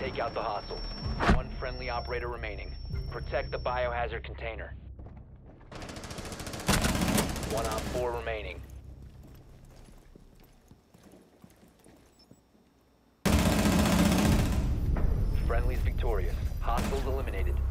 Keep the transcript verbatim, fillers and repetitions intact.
Take out the hostiles. One friendly operator remaining. Protect the biohazard container. One op four remaining. Friendly's victorious. Hostiles eliminated.